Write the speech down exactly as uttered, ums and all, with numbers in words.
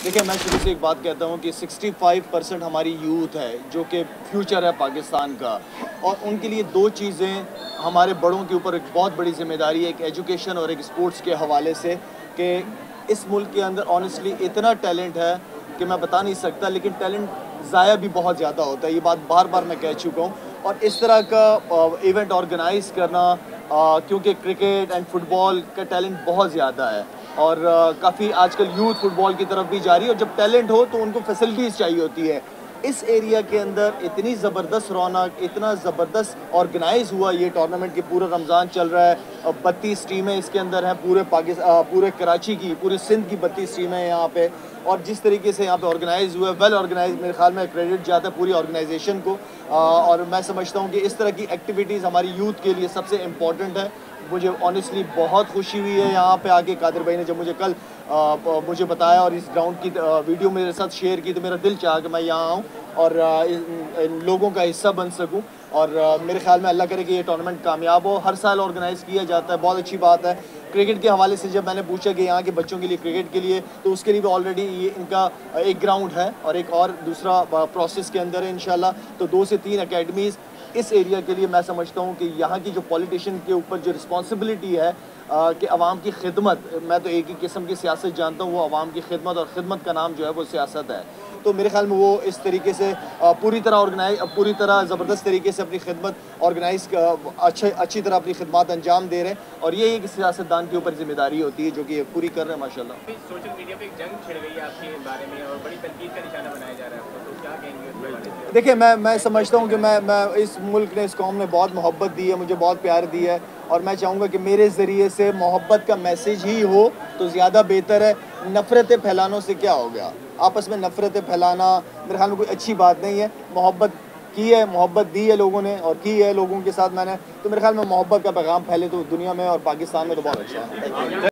देखिए, मैं शुरू से एक बात कहता हूँ कि पैंसठ परसेंट हमारी यूथ है जो कि फ्यूचर है पाकिस्तान का, और उनके लिए दो चीज़ें हमारे बड़ों के ऊपर एक बहुत बड़ी जिम्मेदारी है, एक एजुकेशन और एक स्पोर्ट्स के हवाले से, कि इस मुल्क के अंदर ऑनेस्टली इतना टैलेंट है कि मैं बता नहीं सकता, लेकिन टैलेंट ज़ाया भी बहुत ज़्यादा होता है। ये बात बार बार मैं कह चुका हूँ। और इस तरह का इवेंट ऑर्गेनाइज़ करना, क्योंकि क्रिकेट एंड फुटबॉल का टैलेंट बहुत ज़्यादा है और काफ़ी आजकल यूथ फुटबॉल की तरफ भी जा रही है, और जब टैलेंट हो तो उनको फैसिलिटीज़ चाहिए होती है। इस एरिया के अंदर इतनी ज़बरदस्त रौनक, इतना ज़बरदस्त ऑर्गेनाइज हुआ ये टूर्नामेंट कि पूरा रमज़ान चल रहा है, बत्तीस टीमें इसके अंदर हैं, पूरे पाकिस्तान, पूरे कराची की, पूरे सिंध की बत्तीस टीमें हैं यहाँ पे, और जिस तरीके से यहाँ पे ऑर्गेनाइज हुआ है, वेल ऑर्गेनाइज, मेरे ख्याल में क्रेडिट जाता है पूरी ऑर्गेनाइजेशन को। आ, और मैं समझता हूँ कि इस तरह की एक्टिविटीज़ हमारी यूथ के लिए सबसे इम्पॉर्टेंट है। मुझे ऑनेस्टली बहुत खुशी हुई है यहाँ पे आके। कादिर भाई ने जब मुझे कल आ, मुझे बताया और इस ग्राउंड की आ, वीडियो मेरे साथ शेयर की, तो मेरा दिल चाहा कि मैं यहाँ आऊँ और आ, इन, इन लोगों का हिस्सा बन सकूँ। और आ, मेरे ख्याल में अल्लाह करे कि ये टूर्नामेंट कामयाब हो। हर साल ऑर्गेनाइज़ किया जाता है, बहुत अच्छी बात है। क्रिकेट के हवाले से जब मैंने पूछा कि यहाँ के बच्चों के लिए क्रिकेट के लिए, तो उसके लिए भी ऑलरेडी ये इनका एक ग्राउंड है और एक और दूसरा प्रोसेस के अंदर है इंशाल्लाह। तो दो से तीन अकेडमीज़ इस एरिया के लिए मैं समझता हूँ कि यहाँ की जो पॉलिटिशियन के ऊपर जो रिस्पॉन्सिबिलिटी है कि आवाम की खिदमत, मैं तो एक ही किस्म की सियासत जानता हूँ, वो आवाम की खिदमत, और ख़िदमत का नाम जो है वो सियासत है। तो मेरे ख्याल में वो इस तरीके से पूरी तरह ऑर्गेनाइज पूरी तरह ज़बरदस्त तरीके से अपनी खिदमत ऑर्गेनाइज अच्छे अच्छी तरह अपनी खिदमत अंजाम दे रहे हैं, और ये एक सियासतदान के ऊपर जिम्मेदारी होती है जो कि पूरी कर रहे हैं माशाल्लाह। सोशल मीडिया पे एक जंग छिड़ गई है आपके बारे में और बड़ी तनकीद का निशाना बनाया जा रहा है आपको, तो क्या कहेंगे इस बारे में? देखिए, मैं मैं समझता हूँ कि मैं मैं इस मुल्क ने, इस कौम ने बहुत मोहब्बत दी है, मुझे बहुत प्यार दिया है, और मैं चाहूँगा कि मेरे ज़रिए से मोहब्बत का मैसेज ही हो तो ज़्यादा बेहतर है। नफ़रतें फैलानों से क्या हो गया? आपस में नफ़रतें फैलाना मेरे ख्याल में कोई अच्छी बात नहीं है। मोहब्बत की है, मोहब्बत दी है लोगों ने और की है लोगों के साथ मैंने, तो मेरे ख्याल में मोहब्बत का पैगाम फैले तो दुनिया में और पाकिस्तान में तो बहुत अच्छा है।